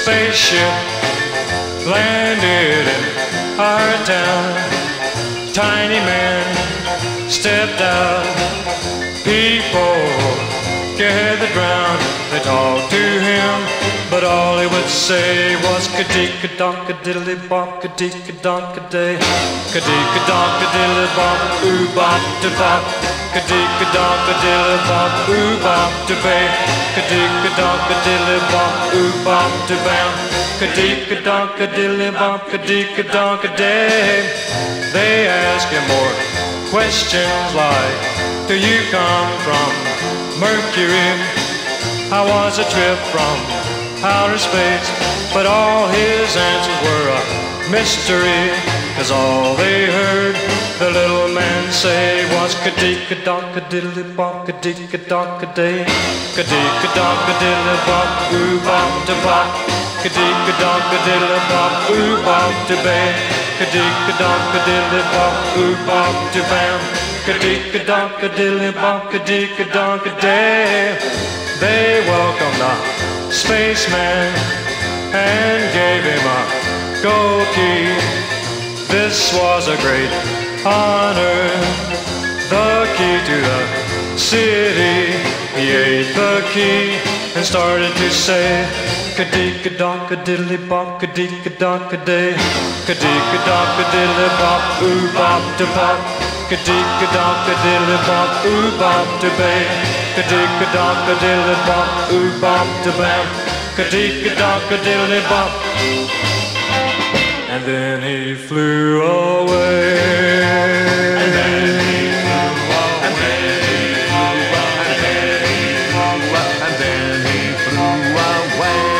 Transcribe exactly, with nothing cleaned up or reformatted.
spaceship landed in our town. Tiny man stepped out. People gathered round. They talked to him, but all he would say was ka-dee-ka-donk-a-diddly-bop, ka-dee-ka-donk-a-day, ka-dee-ka-donk-a-diddly-bop, ooh-bop-da-bop, ka-dee-ka-donk-a-diddly-bop, ooh-bop-da-bay, ka-dee-ka-donk-a-diddly-bop, ooh-bop-da-bam, ka-dee-ka-donk-a-diddly-bop, ka-dee-ka-donk-a-day. They ask him more questions like, do you come from Mercury? How was the trip from outer space? But all his answers were a mystery, 'cause all they heard the little man say was ka-dee-ka-donk-a-diddly-bop, ka-dee-ka-donk-a-day, ka-dee-ka-donk-a-diddly-bop, ooh-bop-da-bop, ka-dee-ka-donk-a-diddly-bop, ooh-bop-da-bay, ka-dee-ka-donk-a-diddly-bop, ooh-bop-da-bam, ka-dee-ka-donk-a-diddly-bop, ka-dee-ka-donk-a-day. They welcomed the spaceman and gave him a gold key. This was a great honor, the key to the city. He ate the key and started to say, ka-dee-ka-donk-a-diddly-bop, ka-dee-ka-donk-a-day, ka-dee-ka-donk-a-diddly-bop, ooh-bop-da-bop, ka-dee-ka-donk-a-diddly-bop, ooh-bop-da-bay, ka-dee-ka-donk-a-diddly-bop, ooh-bop-da-bam, ka-dee-ka-donk-a-diddly-bop. And then he flew away. And then he flew away. And then he flew away. And then he flew away.